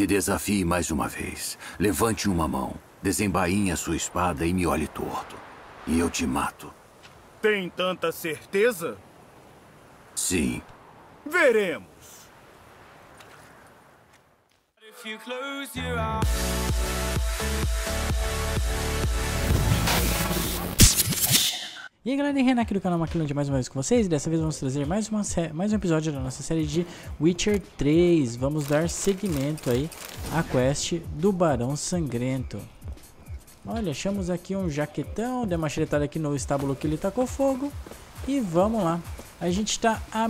Me desafie mais uma vez. Levante uma mão, desembainhe a sua espada e me olhe torto. E eu te mato. Tem tanta certeza? Sim. Veremos. E aí galera, Renan aqui do canal Maquilante mais uma vez com vocês. Dessa vez vamos trazer mais um episódio da nossa série de Witcher 3. Vamos dar seguimento aí à quest do Barão Sangrento. Olha, achamos aqui um jaquetão, deu uma xeretada aqui no estábulo que ele tacou fogo. E vamos lá. A gente está a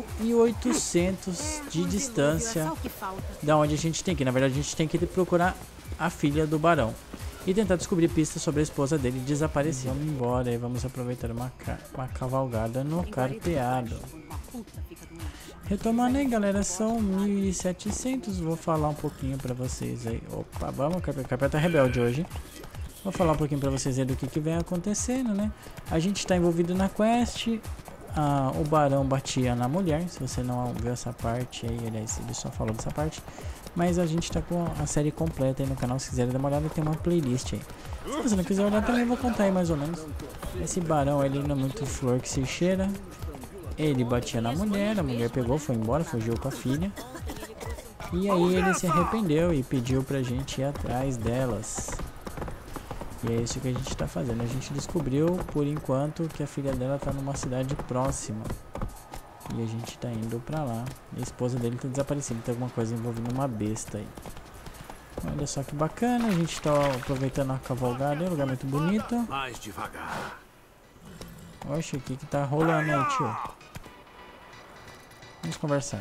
1800 de distância da onde a gente tem que ir. Na verdade a gente tem que procurar a filha do Barão e tentar descobrir pistas sobre a esposa dele desaparecida. Vamos embora e vamos aproveitar uma cavalgada no carteado. Retomando aí galera, são 1700, vou falar um pouquinho pra vocês aí. Opa, vamos, capeta rebelde hoje. Vou falar um pouquinho pra vocês aí do que vem acontecendo, né? A gente tá envolvido na quest. O Barão batia na mulher. Se você não viu essa parte aí, aliás, ele só falou dessa parte. Mas a gente tá com a série completa aí no canal. Se quiserem dar uma olhada, tem uma playlist aí. Se você não quiser olhar também, vou contar aí mais ou menos. Esse Barão, ele não é muito flor que se cheira. Ele batia na mulher, a mulher pegou, foi embora, fugiu com a filha. E aí ele se arrependeu e pediu pra gente ir atrás delas. E é isso que a gente tá fazendo. A gente descobriu, por enquanto, que a filha dela tá numa cidade próxima. E a gente tá indo pra lá. E a esposa dele tá desaparecida. Tem alguma coisa envolvendo uma besta aí. Olha só que bacana. A gente tá aproveitando a cavalgada. É um lugar muito bonito. Mais devagar. Oxe, o que tá rolando aí, tio? Vamos conversar.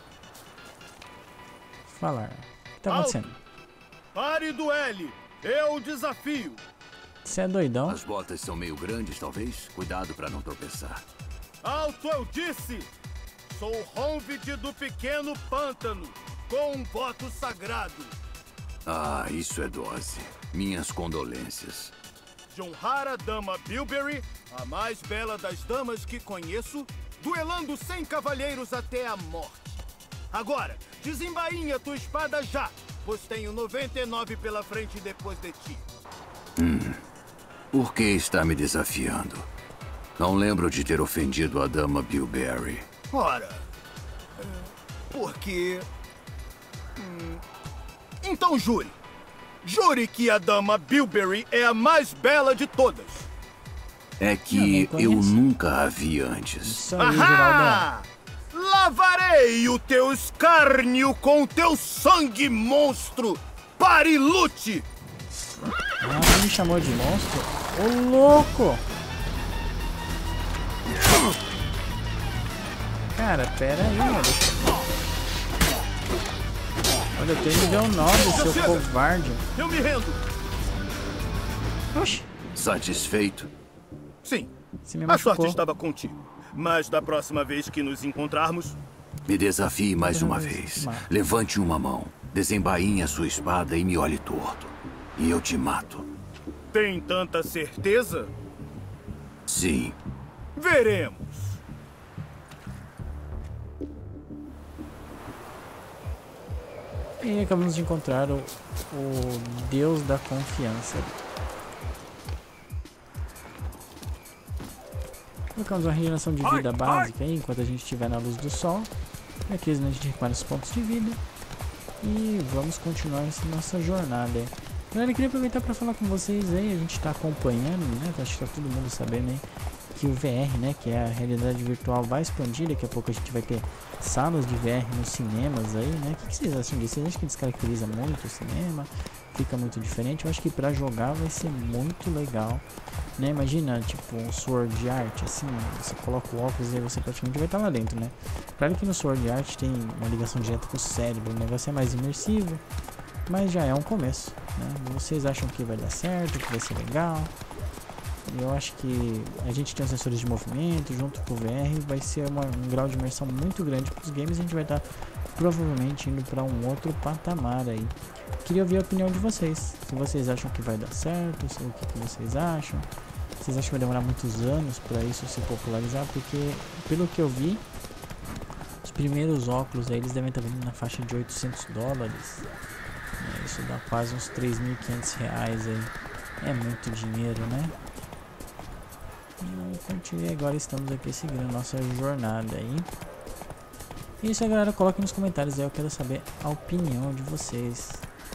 Falar. O que tá acontecendo? Pare do L. Eu desafio. Você é doidão? As botas são meio grandes, talvez? Cuidado pra não tropeçar. Alto eu disse! Sou Honvid do Pequeno Pântano, com um voto sagrado. Ah, isso é dose. Minhas condolências. De honrar a dama Bilberry, a mais bela das damas que conheço, duelando 100 cavalheiros até a morte. Agora, desembainha tua espada já, pois tenho 99 pela frente depois de ti. Por que está me desafiando? Não lembro de ter ofendido a dama Bilberry. Ora, porque... Então jure. Jure que a dama Bilberry é a mais bela de todas. É que eu nunca a vi antes. Isso aí, Geralda. Lavarei o teu escárnio com o teu sangue, monstro! Pare e lute! Ah, me chamou de monstro? Ô, louco! Cara, pera aí, mano. Olha, eu tenho nível 9, seu covarde. Eu me rendo. Oxi. Sim, Você me a machucou. sorte estava contigo. Mas da próxima vez que nos encontrarmos... Me desafie mais uma vez. Levante uma mão, desembainhe a sua espada e me olhe torto. E eu te mato. Tem tanta certeza? Sim. Veremos. E acabamos de encontrar o Deus da Confiança. Colocamos uma regeneração de vida básica aí, enquanto a gente estiver na luz do sol. Aqui a gente recupera os pontos de vida. E vamos continuar essa nossa jornada aí. Galera, eu queria aproveitar para falar com vocês aí. A gente está acompanhando, né? Acho que tá todo mundo sabendo aí que o VR, né, que é a realidade virtual, vai expandir. Daqui a pouco a gente vai ter salas de VR nos cinemas aí, né? O que vocês acham disso? Vocês acham que descaracteriza muito o cinema? Fica muito diferente? Eu acho que pra jogar vai ser muito legal, né? Imagina, tipo, um Sword Art, assim, você coloca o óculos e você praticamente vai estar lá dentro, né? Claro que no Sword Art tem uma ligação direta com o cérebro, o negócio é mais imersivo, mas já é um começo, né? Vocês acham que vai dar certo, que vai ser legal? Eu acho que a gente tem os sensores de movimento junto com o VR, vai ser um grau de imersão muito grande para os games. A gente vai estar provavelmente indo para um outro patamar aí. Queria ouvir a opinião de vocês, se vocês acham que vai dar certo, o que vocês acham. Vocês acham que vai demorar muitos anos para isso se popularizar? Porque pelo que eu vi, os primeiros óculos aí, eles devem estar vindo na faixa de $800. Isso dá quase uns R$3.500 aí. É muito dinheiro, né? E continue, agora estamos aqui seguindo nossa jornada aí. Isso aí, galera, coloque nos comentários aí, eu quero saber a opinião de vocês.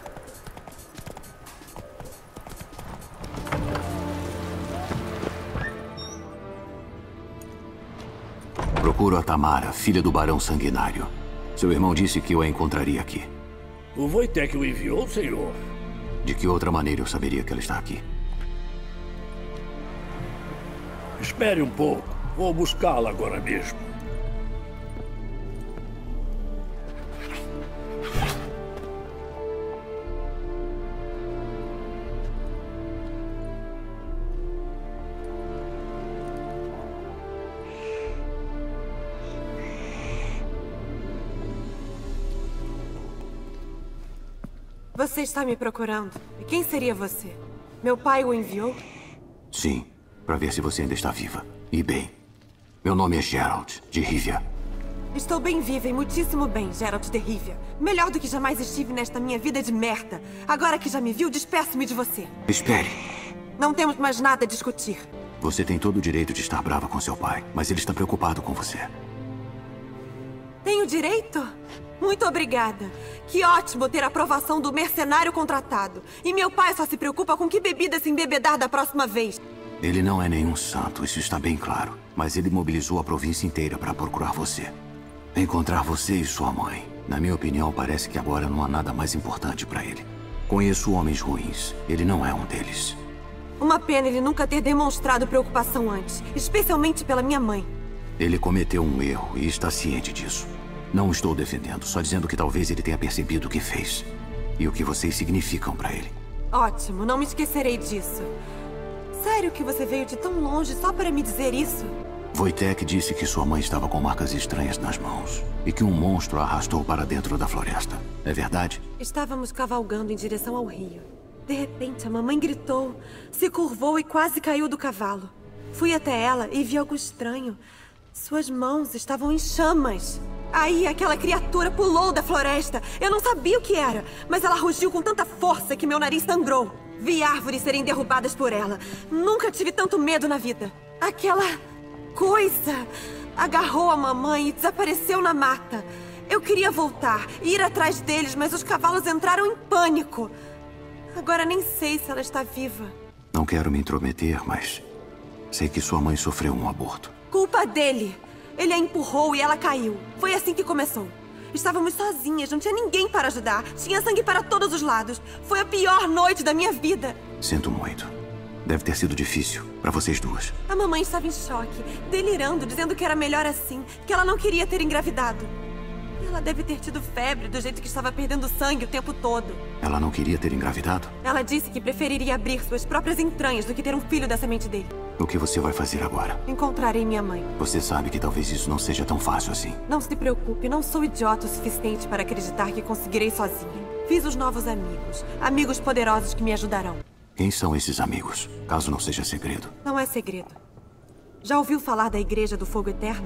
Procuro a Tamara, filha do Barão Sanguinário. Seu irmão disse que eu a encontraria aqui. O Wojtek o enviou, senhor? De que outra maneira eu saberia que ela está aqui? Espere um pouco. Vou buscá-la agora mesmo. Você está me procurando. E quem seria você? Meu pai o enviou? Sim, para ver se você ainda está viva. E bem. Meu nome é Geralt, de Rivia. Estou bem viva e muitíssimo bem, Geralt de Rivia. Melhor do que jamais estive nesta minha vida de merda. Agora que já me viu, despeço-me de você. Espere. Não temos mais nada a discutir. Você tem todo o direito de estar brava com seu pai, mas ele está preocupado com você. Tenho direito? Muito obrigada. Que ótimo ter a aprovação do mercenário contratado. E meu pai só se preocupa com que bebida se embebedar da próxima vez. Ele não é nenhum santo, isso está bem claro. Mas ele mobilizou a província inteira para procurar você. Encontrar você e sua mãe. Na minha opinião, parece que agora não há nada mais importante para ele. Conheço homens ruins. Ele não é um deles. Uma pena ele nunca ter demonstrado preocupação antes. Especialmente pela minha mãe. Ele cometeu um erro e está ciente disso. Não o estou defendendo, só dizendo que talvez ele tenha percebido o que fez. E o que vocês significam para ele. Ótimo, não me esquecerei disso. Sério que você veio de tão longe só para me dizer isso? Wojtek disse que sua mãe estava com marcas estranhas nas mãos. E que um monstro a arrastou para dentro da floresta. É verdade? Estávamos cavalgando em direção ao rio. De repente, a mamãe gritou, se curvou e quase caiu do cavalo. Fui até ela e vi algo estranho. Suas mãos estavam em chamas. Aí, aquela criatura pulou da floresta. Eu não sabia o que era, mas ela rugiu com tanta força que meu nariz sangrou. Vi árvores serem derrubadas por ela. Nunca tive tanto medo na vida. Aquela coisa agarrou a mamãe e desapareceu na mata. Eu queria voltar, ir atrás deles, mas os cavalos entraram em pânico. Agora nem sei se ela está viva. Não quero me intrometer, mas sei que sua mãe sofreu um aborto. Culpa dele. Ele a empurrou e ela caiu. Foi assim que começou. Estávamos sozinhas, não tinha ninguém para ajudar. Tinha sangue para todos os lados. Foi a pior noite da minha vida. Sinto muito. Deve ter sido difícil para vocês duas. A mamãe estava em choque, delirando, dizendo que era melhor assim, que ela não queria ter engravidado. Ela deve ter tido febre do jeito que estava perdendo sangue o tempo todo. Ela não queria ter engravidado? Ela disse que preferiria abrir suas próprias entranhas do que ter um filho da semente dele. O que você vai fazer agora? Encontrarei minha mãe. Você sabe que talvez isso não seja tão fácil assim. Não se preocupe, não sou idiota o suficiente para acreditar que conseguirei sozinha. Fiz os novos amigos. Amigos poderosos que me ajudarão. Quem são esses amigos? Caso não seja segredo. Não é segredo. Já ouviu falar da Igreja do Fogo Eterno?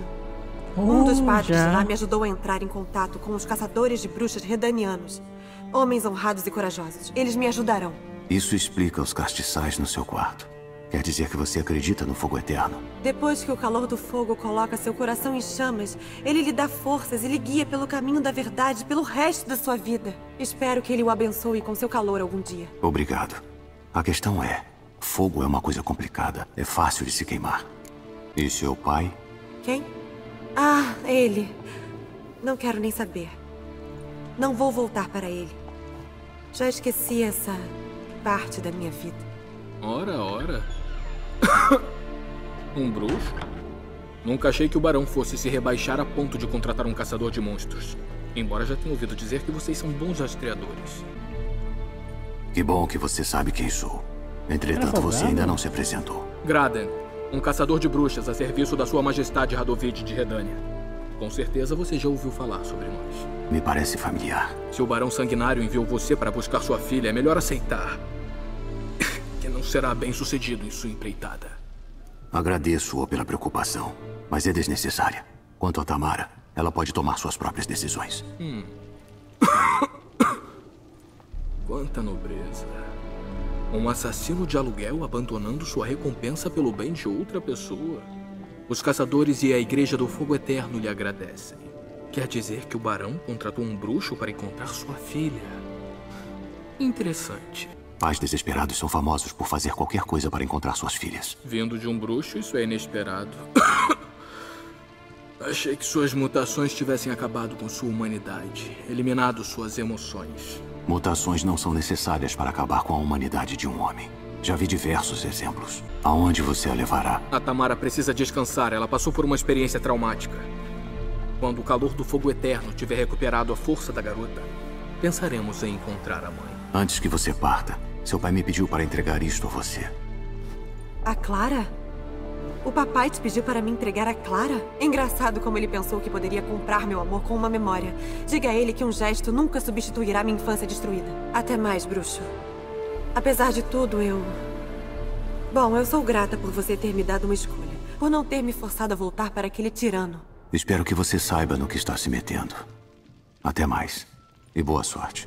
Um dos padres de lá me ajudou a entrar em contato com os caçadores de bruxas redanianos. Homens honrados e corajosos. Eles me ajudarão. Isso explica os castiçais no seu quarto. Quer dizer que você acredita no fogo eterno? Depois que o calor do fogo coloca seu coração em chamas, ele lhe dá forças e lhe guia pelo caminho da verdade pelo resto da sua vida. Espero que ele o abençoe com seu calor algum dia. Obrigado. A questão é, fogo é uma coisa complicada. É fácil de se queimar. E seu pai? Quem? Ah, ele. Não quero nem saber. Não vou voltar para ele. Já esqueci essa parte da minha vida. Ora. Um bruxo? Nunca achei que o barão fosse se rebaixar a ponto de contratar um caçador de monstros. Embora já tenha ouvido dizer que vocês são bons rastreadores. Que bom que você sabe quem sou. Entretanto, você ainda não se apresentou. Graden, um caçador de bruxas a serviço da sua majestade Radovid de Redânia. Com certeza você já ouviu falar sobre nós. Me parece familiar. Se o Barão Sanguinário enviou você para buscar sua filha, é melhor aceitar que não será bem sucedido em sua empreitada. Agradeço-o pela preocupação, mas é desnecessária. Quanto a Tamara, Ela pode tomar suas próprias decisões. Quanta nobreza. Um assassino de aluguel abandonando sua recompensa pelo bem de outra pessoa. Os caçadores e a Igreja do Fogo Eterno lhe agradecem. Quer dizer que o barão contratou um bruxo para encontrar sua filha. Interessante. Pais desesperados são famosos por fazer qualquer coisa para encontrar suas filhas. Vindo de um bruxo, isso é inesperado. Achei que suas mutações tivessem acabado com sua humanidade, eliminado suas emoções. Mutações não são necessárias para acabar com a humanidade de um homem. Já vi diversos exemplos. Aonde você a levará? A Tamara precisa descansar. Ela passou por uma experiência traumática. Quando o calor do fogo eterno tiver recuperado a força da garota, pensaremos em encontrar a mãe. Antes que você parta, seu pai me pediu para entregar isto a você. A Clara? O papai te pediu para me entregar a Clara? Engraçado como ele pensou que poderia comprar meu amor com uma memória. Diga a ele que um gesto nunca substituirá minha infância destruída. Até mais, bruxo. Apesar de tudo, Bom, eu sou grata por você ter me dado uma escolha. Por não ter me forçado a voltar para aquele tirano. Espero que você saiba no que está se metendo. Até mais. E boa sorte.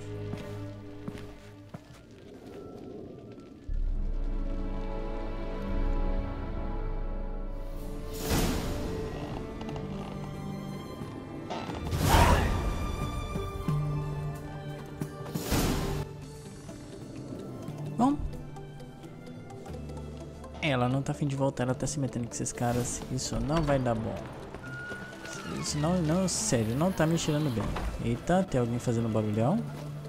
Bom, ela não tá afim de voltar, ela tá se metendo com esses caras. Isso não vai dar bom. Isso não, sério, não tá me cheirando bem. Eita, tem alguém fazendo barulhão.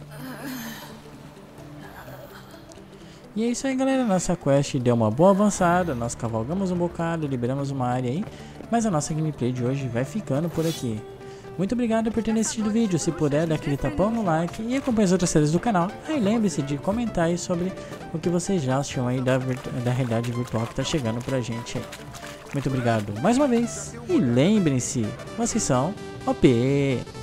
E é isso aí, galera, nossa quest deu uma boa avançada, nós cavalgamos um bocado, liberamos uma área aí, mas a nossa gameplay de hoje vai ficando por aqui. Muito obrigado por ter assistido o vídeo. Se puder, dá aquele tapão no like e acompanhe as outras séries do canal. Aí lembre-se de comentar aí sobre o que vocês já acham aí da realidade virtual que tá chegando pra gente aí. Muito obrigado mais uma vez e lembrem-se, vocês são OP!